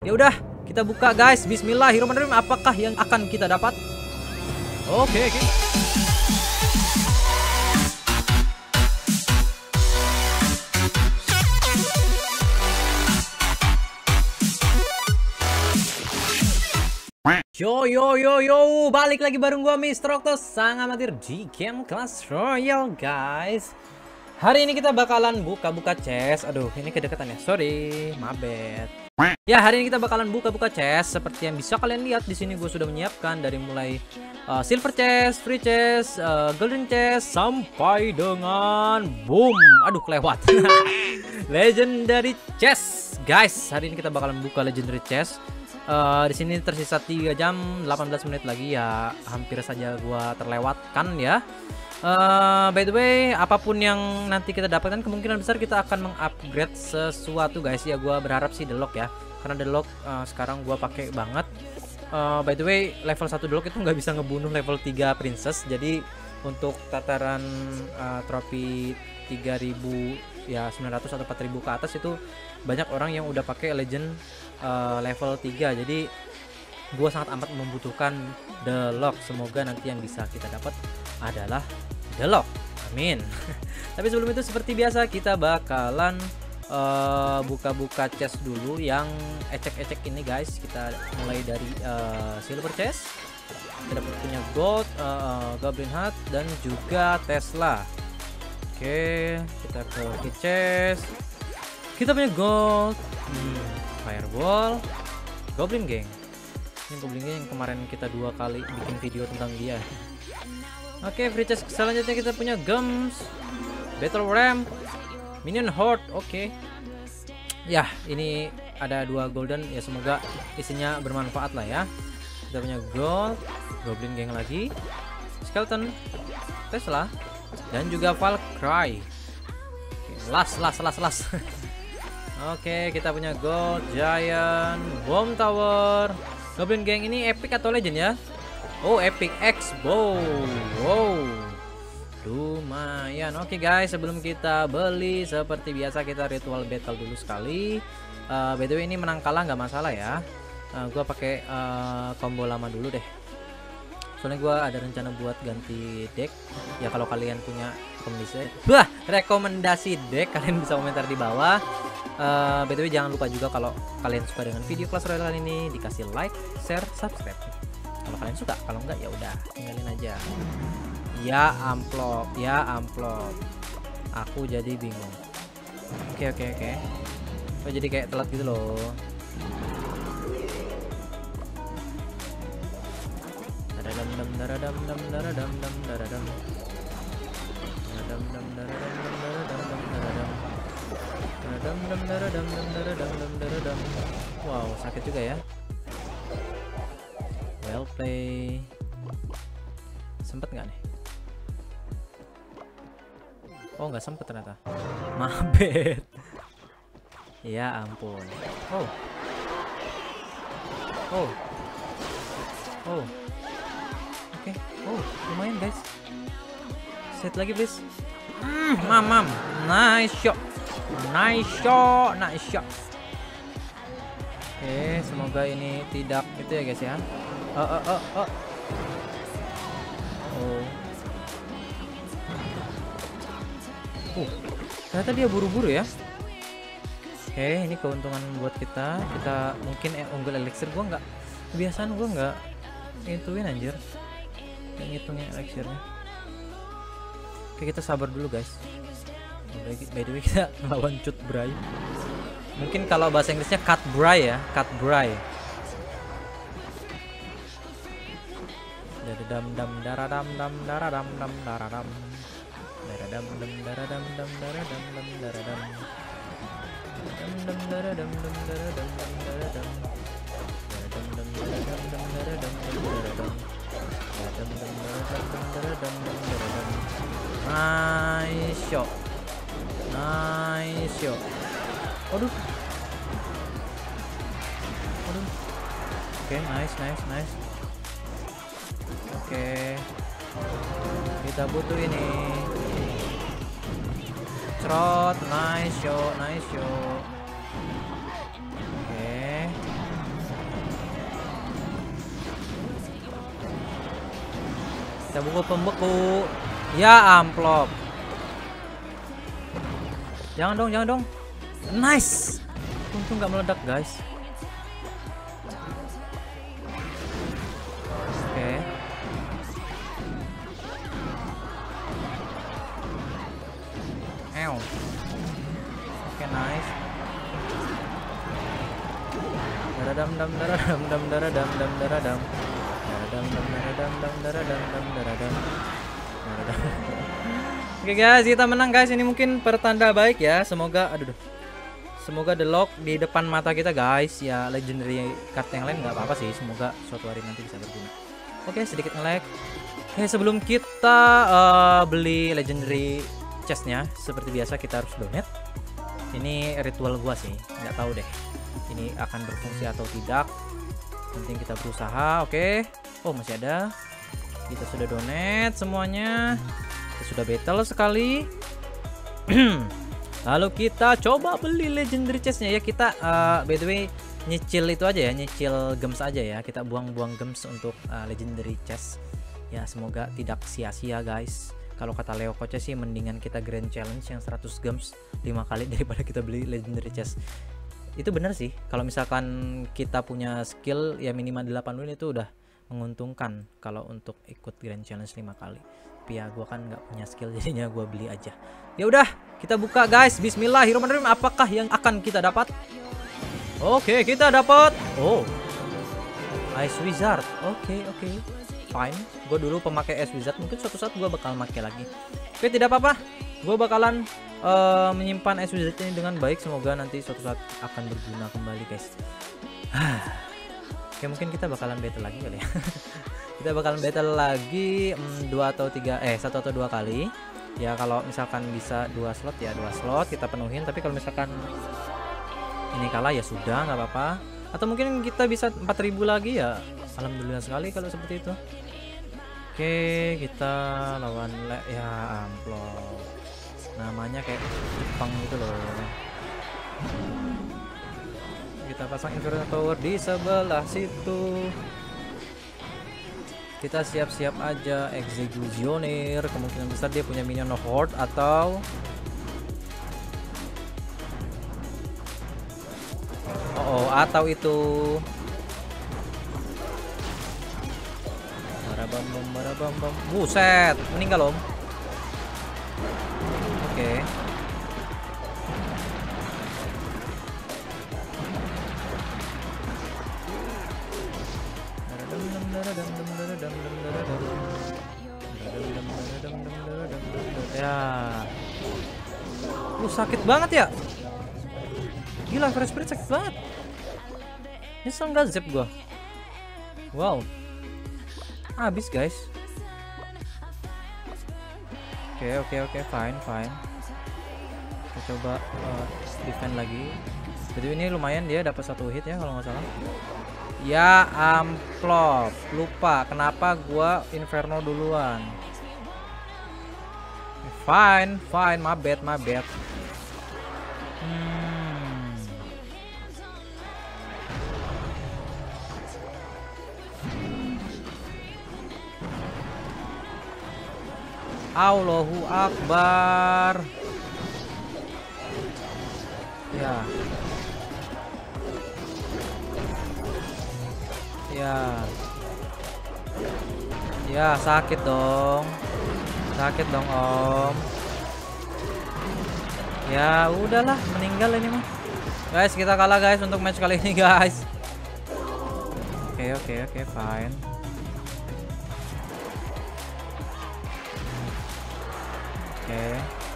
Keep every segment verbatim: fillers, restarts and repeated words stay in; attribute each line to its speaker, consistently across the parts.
Speaker 1: Ya udah, kita buka guys. Bismillahirrahmanirrahim. Apakah yang akan kita dapat? Oke, oke. Yo yo yo yo, balik lagi bareng gua mister Octos, sang amatir di game Clash Royale guys. Hari ini kita bakalan buka-buka chest. Aduh, ini kedekatan ya. Sorry, my bad. Ya, hari ini kita bakalan buka-buka chest. Seperti yang bisa kalian lihat di sini, gue sudah menyiapkan dari mulai uh, silver chest, free chest, uh, golden chest, sampai dengan boom. Aduh, kelewat. Legendary chest, guys. Hari ini kita bakalan buka legendary chest. Uh, di sini tersisa tiga jam delapan belas menit lagi ya, hampir saja gua terlewatkan ya. Uh, by the way, apapun yang nanti kita dapatkan kemungkinan besar kita akan mengupgrade sesuatu guys ya. Gua berharap sih Delok ya, karena Delok uh, sekarang gua pakai banget. Uh, by the way, level satu Delok itu nggak bisa ngebunuh level tiga princess. Jadi untuk tataran uh, trofi tiga ribu ya sembilan ratus atau empat ribu ke atas itu banyak orang yang udah pakai legend uh, level tiga. Jadi gua sangat amat membutuhkan Delok. Semoga nanti yang bisa kita dapat adalah Delok. Amin. Tapi sebelum itu seperti biasa kita bakalan buka-buka uh, chest dulu yang ecek-ecek ini guys. Kita mulai dari uh, silver chest. Kita dapat punya gold, uh, goblin heart dan juga Tesla. Oke, kita ke key chest. Kita punya gold, hmm, fireball, goblin gang. Ini goblin gang yang kemarin kita dua kali bikin video tentang dia. Oke, free chest selanjutnya kita punya gems, battle ram, minion horde. Oke, ya ini ada dua golden ya, semoga isinya bermanfaat lah ya. Kita punya gold, goblin gang lagi, skeleton, Tesla, dan juga Valkyrie. Las, las, las, las. Oke, kita punya gold, giant, bomb tower, goblin gang. Ini epic atau legend ya? Oh, epic X bow. Wow, lumayan. Oke guys, sebelum kita beli seperti biasa kita ritual battle dulu sekali. Uh, by the way, ini menang kalah nggak masalah ya. Uh, gua pakai uh, combo lama dulu deh. Soalnya gue ada rencana buat ganti deck. Ya kalau kalian punya rekomendasi, wah rekomendasi deck kalian bisa komentar di bawah. Uh, by the way jangan lupa juga kalau kalian suka dengan video Clash Royale kali ini dikasih like, share, subscribe. Kalau kalian suka, kalau enggak ya udah tinggalin aja. Ya amplop, ya amplop. Aku jadi bingung. Oke oke oke. Kok jadi kayak telat gitu loh. Dam dam daradam dam daradam dam daradam dam dam daradam dam daradam dam daradam dam dam daradam dam daradam dam daradam. Wow, sakit juga ya. Well play. Sempet nggak nih? Oh nggak sempet ternyata. Mabet. Ya ampun. Oh. Oh. Oh. Oke, okay. Oh lumayan guys. Set lagi please. Hmm, mamam, nice shot, nice shot, nice shot. Oke, okay, semoga ini tidak itu ya guys ya. Oh, oh, oh, oh. Oh. Uh, ternyata dia buru-buru ya. Oke, okay, ini keuntungan buat kita. Kita mungkin eh, unggul elixir. Gua nggak kebiasaan, gua nggak ituin anjir. Yang ngitungnya elixirnya. Oke, kita sabar dulu guys. By the way kita lawan cut bray. Mungkin kalau bahasa Inggrisnya cut bray ya, cut bray. Daradam dam daradam dam daradam dam daradam daradam dam daradam dam daradam dam daradam dam dam daradam dam daradam dam daradam daradam dam daradam dam daradam dam daradam. Nice shot, nice shot. Aduh, aduh. Oke, okay, nice, nice, nice. Oke, okay. Kita butuh ini. Trot, nice shot, nice shot. Oke. Okay. Kita buka pembeku. Ya amplop. Jangan dong, jangan dong. Nice. Untung nggak meledak guys. Oke. Ew. Oke, nice. Daradam dam daradam dam daradam dam daradam. Daradam dam daradam dam daradam dam daradam. Daradam. Oke guys, kita menang guys. Ini mungkin pertanda baik ya. Semoga aduh. Semoga the lock di depan mata kita guys. Ya legendary card yang lain nggak apa-apa sih. Semoga suatu hari nanti bisa berguna. Oke, sedikit nge-lag. Oke, sebelum kita uh, beli legendary chestnya, seperti biasa kita harus donate. Ini ritual gua sih, nggak tahu deh ini akan berfungsi atau tidak. Penting kita berusaha. Oke. Oh, masih ada. Kita sudah donate semuanya. Kita sudah battle sekali. Lalu kita coba beli legendary chestnya ya. Kita uh, by the way nyicil itu aja ya, nyicil gems aja ya. Kita buang-buang gems untuk uh, legendary chest. Ya semoga tidak sia-sia guys. Kalau kata Leo Coach sih mendingan kita grand challenge yang seratus gems lima kali daripada kita beli legendary chest. Itu bener sih. Kalau misalkan kita punya skill ya minimal delapan win itu udah menguntungkan kalau untuk ikut grand challenge lima kali. Tapi ya gua kan nggak punya skill jadinya gua beli aja. Ya udah, kita buka guys. Bismillahirrahmanirrahim. Apakah yang akan kita dapat? Oke, kita dapat. Oh. Ice Wizard. Oke, oke. Fine. Gue dulu pemakai Ice Wizard. Mungkin suatu saat gue bakal pakai lagi. Oke, tidak apa-apa. Gue bakalan uh, menyimpan Ice Wizard ini dengan baik. Semoga nanti suatu saat akan berguna kembali, guys. Oke, mungkin kita bakalan battle lagi kali ya. Kita bakalan battle lagi um, dua atau tiga eh satu atau dua kali. Ya kalau misalkan bisa dua slot ya dua slot kita penuhin. Tapi kalau misalkan ini kalah ya sudah, nggak apa-apa. Atau mungkin kita bisa empat ribu lagi ya. Alhamdulillah sekali kalau seperti itu. Oke, kita lawan le ya amplop. Namanya kayak Jepang gitu loh. Kita pasang Inferno Tower di sebelah situ. Kita siap-siap aja Executioner. Kemungkinan besar dia punya minion horde atau oh, oh atau itu bam bam bam bam. Buset, meninggal om. Oke. Ya. Lu sakit banget ya. Gila, Fresh Spirit sakit banget. Nyesel nggak zip gua. Wow. Habis guys. Oke okay, oke okay, oke okay. Fine fine. Kita coba uh, defend lagi. Jadi ini lumayan dia dapat satu hit ya kalau nggak salah. Ya amplop. Lupa kenapa gua Inferno duluan. Fine fine. My bad my bad. Hmm. Allahu Akbar. Ya. Ya. Ya, sakit dong. Sakit dong, Om. Ya, udahlah, meninggal ini mah. Guys, kita kalah guys untuk match kali ini, guys. Oke, oke, oke, fine. Oke.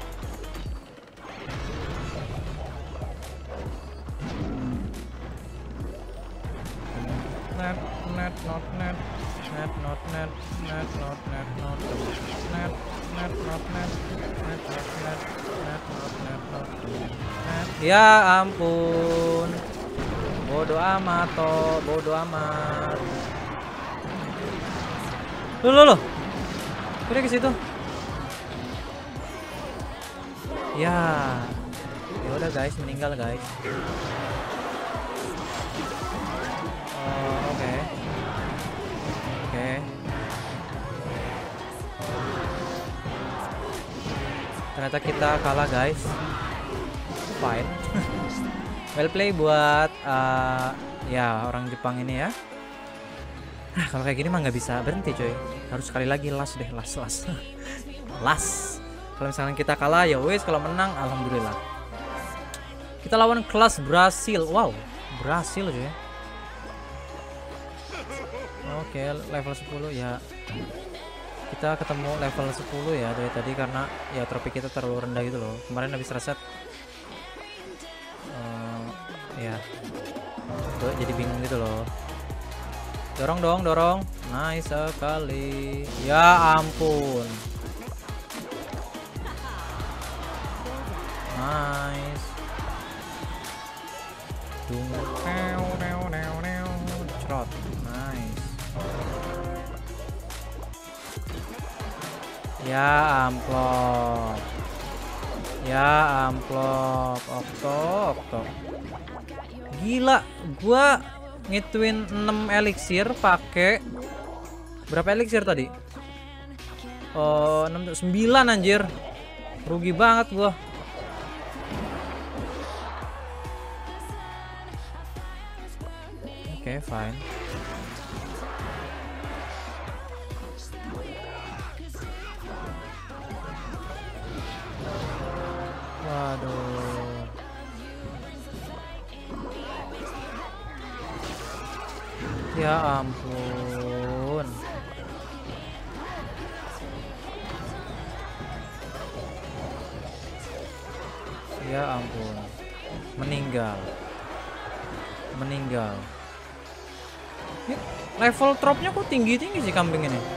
Speaker 1: Net net not net net not net net not net not net net not net net not net net not net not net. Ya ampun. Bodoh amat toh, bodoh amat. Loh loh loh. Udah ke situ. Ya, ya udah guys, meninggal guys. Oh, oke, okay. oke. Okay. ternyata kita kalah guys. Fine. Well play buat uh, ya orang Jepang ini ya. Nah, kalau kayak gini mah nggak bisa berhenti coy. Harus sekali lagi last deh, last last. Last. Kalau misalnya kita kalah ya wes, kalau menang alhamdulillah. Kita lawan kelas Brasil. Wow, Brasil coy. Oke, level sepuluh ya. Kita ketemu level sepuluh ya dari tadi karena ya trofi kita terlalu rendah gitu loh. Kemarin habis reset. Uh, ya. Tuh, jadi bingung gitu loh. Dorong dong, dorong. Nice sekali. Ya ampun. Nice. Dung. Neo neo neo neo. Cerot. Nice. Ya amplop. Ya amplop. Okto, okto. Gila, gua ngituin enam elixir pakai berapa elixir tadi? Oh, enam sembilan anjir. Rugi banget gua. Oke, okay, fine. Waduh. Ya ampun. Ya ampun. Meninggal. Meninggal. Ini level dropnya kok tinggi-tinggi sih kambing ini.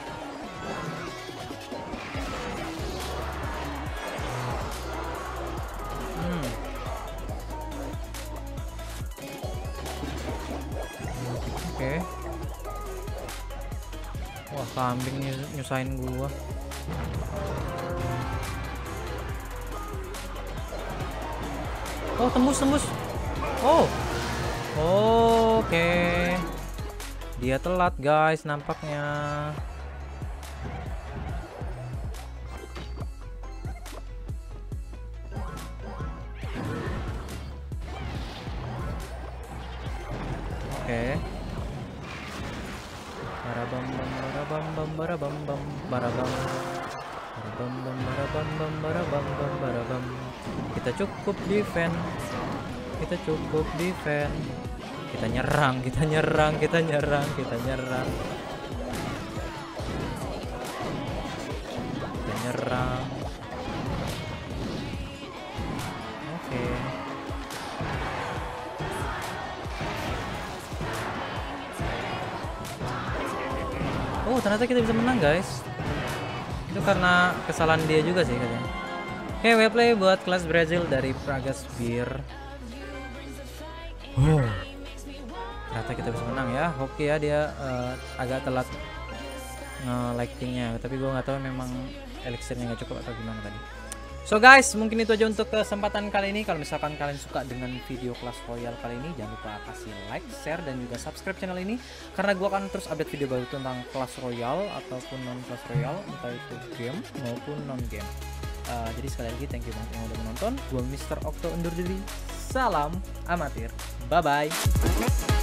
Speaker 1: Hmm. Oke. Okay. Wah, kambing nyusahin gua. Oh, tembus tembus. Oh. Oke. Okay. Dia telat, guys, nampaknya. Oke. Okay. Barabam bam barabam bam barabam bam barabam. Barabam bam barabam bam barabam bam barabam. Kita cukup defend. Kita cukup defend. Kita nyerang, kita nyerang, kita nyerang, kita nyerang. Kita nyerang. Oke. Okay. Oh, ternyata kita bisa menang, guys. Itu karena kesalahan dia juga sih katanya. Oke, okay, well play buat kelas Brazil dari Pragas Beer. Oh. Ternyata kita bisa menang ya. Oke ya, dia uh, agak telat nge-lightingnya, tapi gue nggak tahu memang elixirnya nggak cukup atau gimana tadi. So guys, mungkin itu aja untuk kesempatan kali ini. Kalau misalkan kalian suka dengan video Clash Royale kali ini, jangan lupa kasih like, share, dan juga subscribe channel ini, karena gue akan terus update video baru tentang Clash Royale ataupun non Clash Royale, entah itu game maupun non game. Uh, jadi sekali lagi thank you banget yang udah menonton. Gue Mister Okto undur diri. Salam amatir. Bye bye.